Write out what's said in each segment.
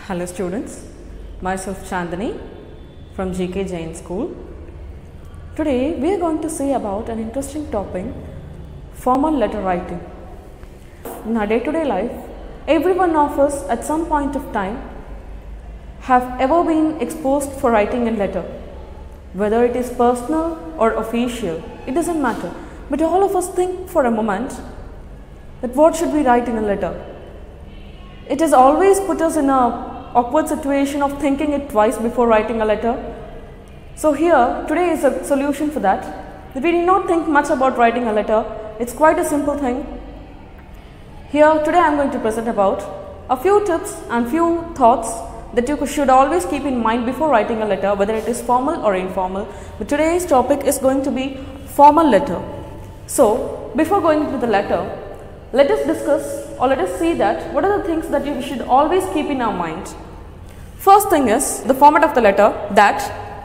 Hello students, myself Chandani from GK Jain School. Today we are going to see about an interesting topic, formal letter writing. In our day-to-day life, every one of us at some point of time have ever been exposed for writing a letter. Whether it is personal or official, it doesn't matter. But all of us think for a moment that what should we write in a letter? It has always put us in a awkward situation of thinking it twice before writing a letter. So here, today is a solution for that. We need not think much about writing a letter. It's quite a simple thing. Here, today I am going to present about a few tips and few thoughts that you should always keep in mind before writing a letter, whether it is formal or informal. But today's topic is going to be formal letter. So, before going into the letter, let us discuss or let us see that what are the things that you should always keep in our mind. First thing is the format of the letter, that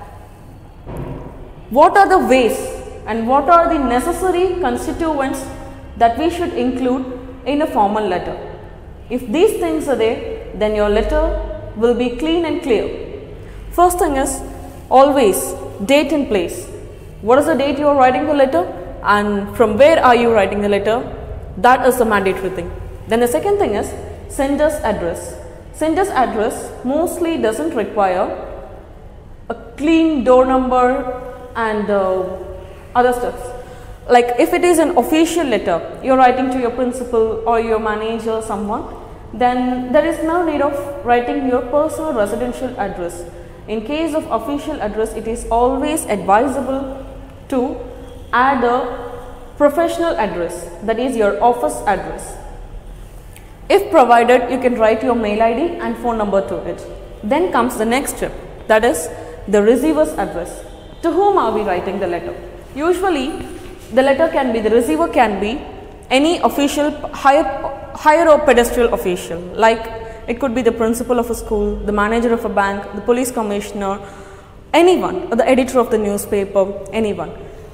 what are the ways and what are the necessary constituents that we should include in a formal letter. If these things are there, then your letter will be clean and clear. First thing is always date and place. What is the date you are writing the letter and from where are you writing the letter? That is the mandatory thing. Then the second thing is sender's address. Sender's address mostly doesn't require a clean door number and other stuff. Like if it is an official letter, you are writing to your principal or your manager, someone, then there is no need of writing your personal residential address. In case of official address, it is always advisable to add a professional address, that is your office address. If provided, you can write your mail ID and phone number to it. Then comes the next step, that is the receiver's address. To whom are we writing the letter? Usually, the letter can be, the receiver can be any official, higher or pedestal official, like it could be the principal of a school, the manager of a bank, the police commissioner, anyone, or the editor of the newspaper, anyone.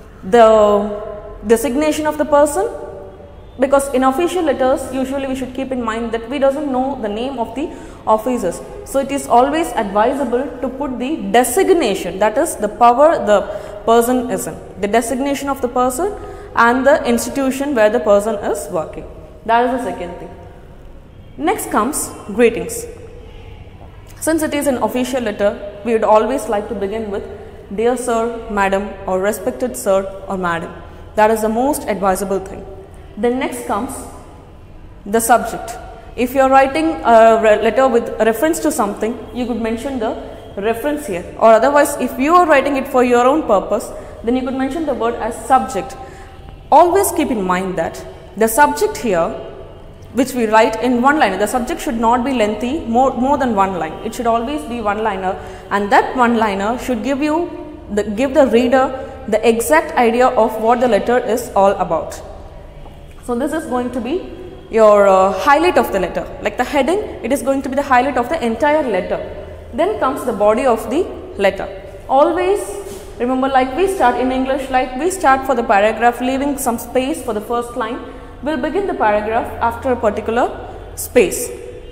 The designation of the person, because in official letters usually we should keep in mind that we doesn't know the name of the officers. So it is always advisable to put the designation, that is the power the person is in, the designation of the person and the institution where the person is working. That is the second thing. Next comes greetings. Since it is an official letter, we would always like to begin with dear sir, madam, or respected sir or madam. That is the most advisable thing. Then next comes the subject. If you are writing a letter with reference to something, you could mention the reference here, or otherwise if you are writing it for your own purpose, then you could mention the word as subject. Always keep in mind that the subject here, which we write in one liner, the subject should not be lengthy, more than one line. It should always be one liner, and that one liner should give the reader the exact idea of what the letter is all about. So this is going to be your highlight of the letter, like the heading, it is going to be the highlight of the entire letter. Then comes the body of the letter. Always remember, like we start in English, like we start for the paragraph leaving some space for the first line. We'll begin the paragraph after a particular space.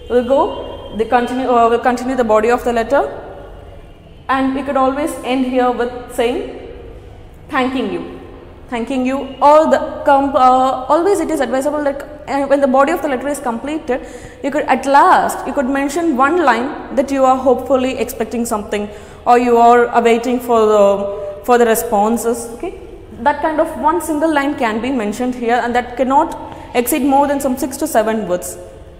We'll continue the body of the letter, and we could always end here with saying thanking you, or always it is advisable that when the body of the letter is completed, you could mention one line that you are hopefully expecting something, or you are awaiting for the responses. Okay, that kind of one single line can be mentioned here, and that cannot exceed more than some 6 to 7 words.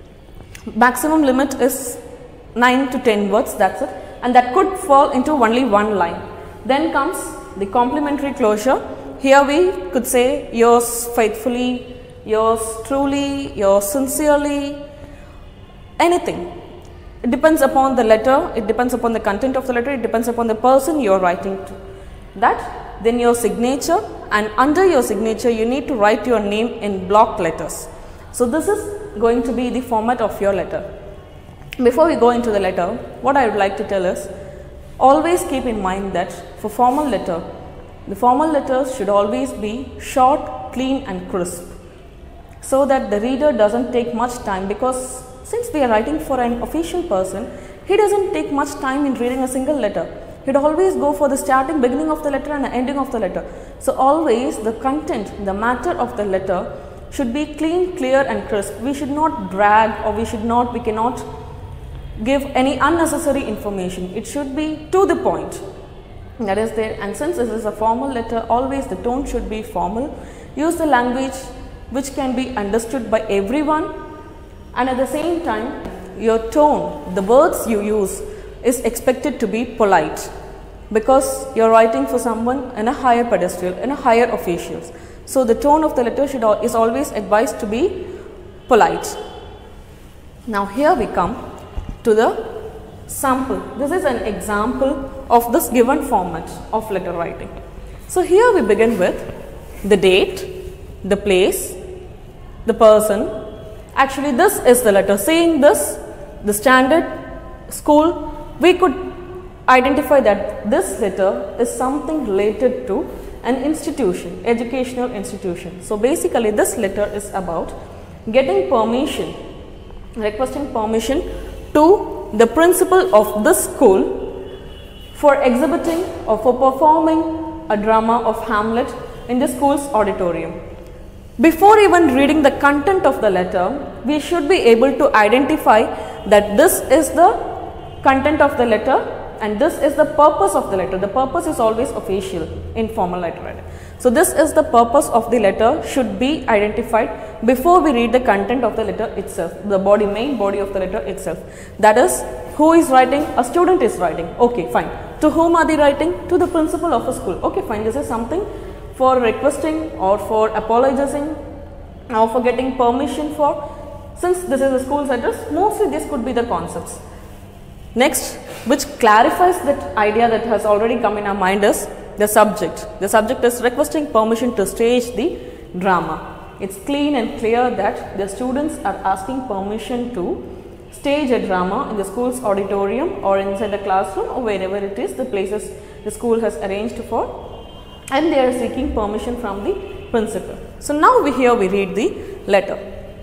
Maximum limit is 9 to 10 words, that's it, and that could fall into only one line. Then comes the complimentary closure. Here we could say yours faithfully, yours truly, yours sincerely, anything. It depends upon the letter, it depends upon the content of the letter, it depends upon the person you are writing to. That, then your signature, and under your signature you need to write your name in block letters. So this is going to be the format of your letter. Before we go into the letter, what I would like to tell is, always keep in mind that for formal letter, the formal letters should always be short, clean and crisp, so that the reader doesn't take much time, because since we are writing for an official person, he doesn't take much time in reading a single letter. He'd always go for the starting, beginning of the letter and the ending of the letter. So always the content, the matter of the letter should be clean, clear and crisp. We should not drag, or we cannot give any unnecessary information. It should be to the point. That is there. And since this is a formal letter, always the tone should be formal. Use the language which can be understood by everyone, and at the same time your tone, the words you use is expected to be polite, because you are writing for someone in a higher pedestal, in a higher officials. So the tone of the letter is always advised to be polite. Now here we come to the sample. This is an example of this given format of letter writing. So here we begin with the date, the place, the person. Actually this is the letter. Seeing this, the standard school, we could identify that this letter is something related to an institution, educational institution. So basically this letter is about getting permission, requesting permission to the principal of this school for exhibiting or for performing a drama of Hamlet in the school's auditorium. Before even reading the content of the letter, we should be able to identify that this is the content of the letter and this is the purpose of the letter. The purpose is always official in formal letter writing. So this is the purpose of the letter should be identified before we read the content of the letter itself, the main body of the letter itself. That is, who is writing? A student is writing. Okay, fine. To whom are they writing? To the principal of a school. Okay, fine. This is something for requesting or for apologizing or for getting permission for. Since this is a school's address, mostly this could be the concepts. Next, which clarifies that idea that has already come in our mind, is the subject. The subject is requesting permission to stage the drama. It's clean and clear that the students are asking permission to stage a drama in the school's auditorium or inside the classroom or wherever it is, the places the school has arranged for, and they are seeking permission from the principal. So now here we read the letter.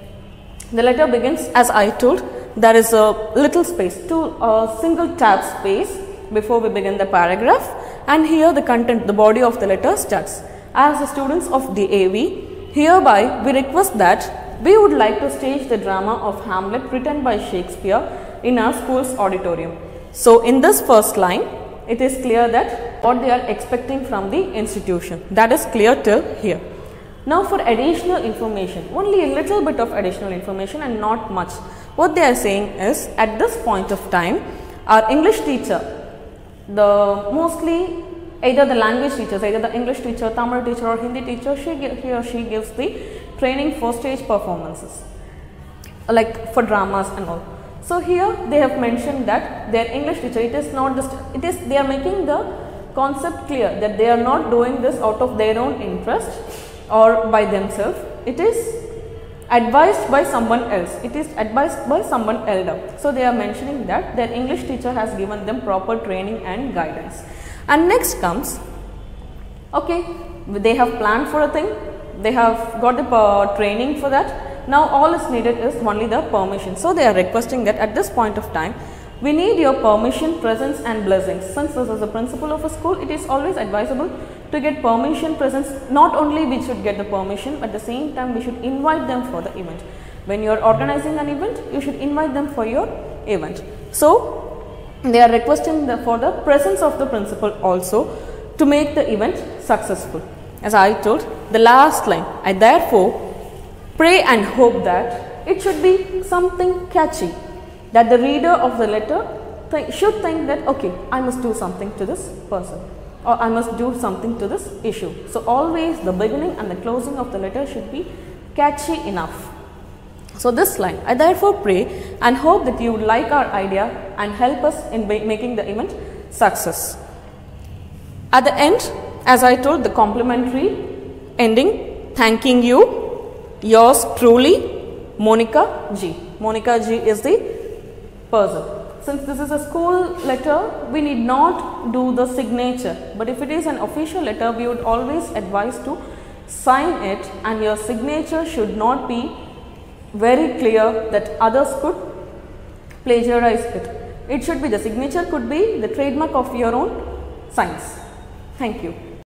The letter begins, as I told, there is a little space, a single tab space before we begin the paragraph, and here the content, the body of the letter starts. As the students of the AV, hereby we request that we would like to stage the drama of Hamlet written by Shakespeare in our school's auditorium. So in this first line, it is clear that what they are expecting from the institution. That is clear till here. Now for additional information, only a little bit of additional information and not much. What they are saying is, at this point of time, our English teacher, mostly either the language teachers, either the English teacher, Tamil teacher or Hindi teacher, he or she gives the training for stage performances, like for dramas and all. So here they have mentioned that their English teacher, they are making the concept clear that they are not doing this out of their own interest or by themselves. It is advised by someone else. It is advised by someone elder. So they are mentioning that their English teacher has given them proper training and guidance. And next comes, okay, they have planned for a thing, they have got the training for that. Now all is needed is only the permission. So they are requesting that at this point of time, we need your permission, presence and blessings. Since this is the principal of a school, it is always advisable to get permission, presence. Not only we should get the permission, but at the same time we should invite them for the event. When you are organizing an event, you should invite them for your event. So they are requesting for the presence of the principal also to make the event successful. As I told, the last line, I therefore pray and hope that it should be something catchy, that the reader of the letter should think that, okay, I must do something to this person, or I must do something to this issue. So always the beginning and the closing of the letter should be catchy enough. So this line, I therefore pray and hope that you would like our idea and help us in making the event success. At the end, as I told, the complimentary ending, thanking you, yours truly, Monica G. Monica G is the person. Since this is a school letter, we need not do the signature, but if it is an official letter, we would always advise to sign it, and your signature should not be very clear that others could plagiarize it. it should be the signature could be the trademark of your own science. Thank you.